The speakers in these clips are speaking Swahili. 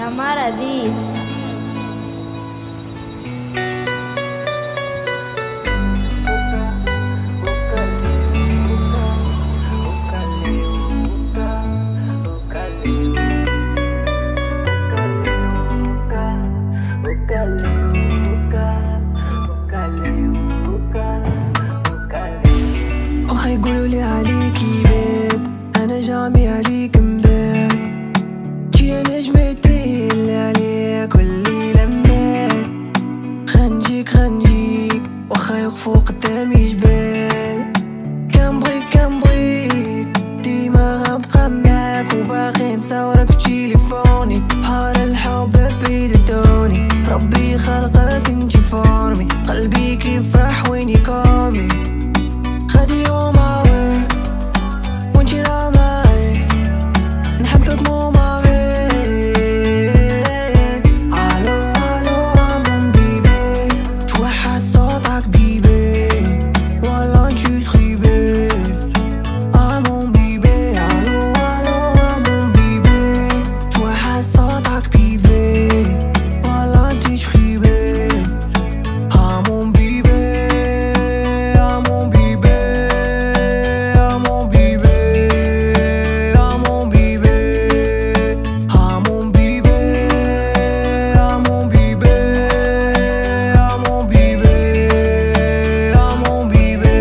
Tamara Beats. أخي يقولولي عليكي بيت، أنا جامي عليك مبات، جي نجمتي اللي عليك واللي لمات. خنجيك واخا يوقفو قدامي جبال، كنبغيك ديما غنبقى معاك وباغي نصورك في تيليفوني. بحال الحب بيدوني، ربي خلقك انتي فورمي، قلبي كيفرح وين يكومي. خدي يوم عوي وانتي راه معاي، نحبك مو معاي. الو mon bébé، توحد صوتك بيبي ولا انتي تخيبي. mon bébé، الو mon bébé، توحد صوتك بيبي ولا انتي تخيبي. mon bébé، mon bébé، mon bébé، mon bébé، mon bébé، mon bébé، mon bébé، mon bébé.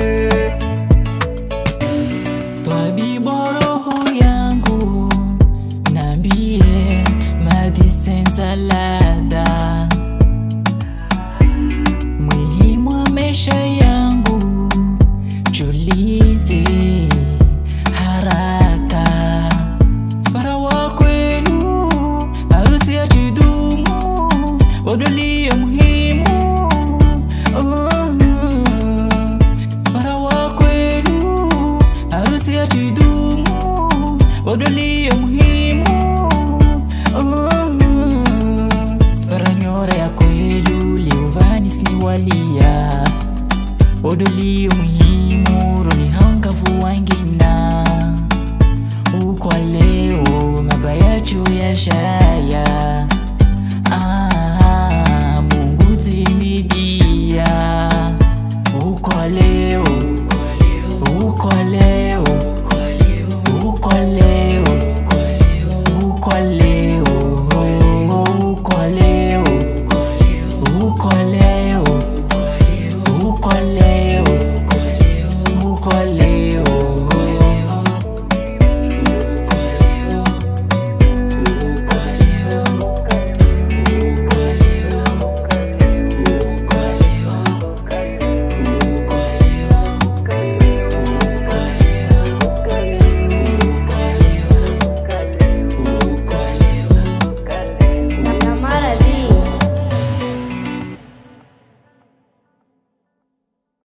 Tabibu roho yangu, niambie madhisenza ladha muhimu wa maisha yangu, tulize haraka. Safara wa kwenu, harusi ya kidumu, wadolia muhimu. Safara wa kwenu, harusi ya kidumu, wadolia muhimu. Safara nyora ya kwelu, liuvanis ni walia, wadolia muhimu. Roni hangafu wangina, ukwa leo mabayacho ya sha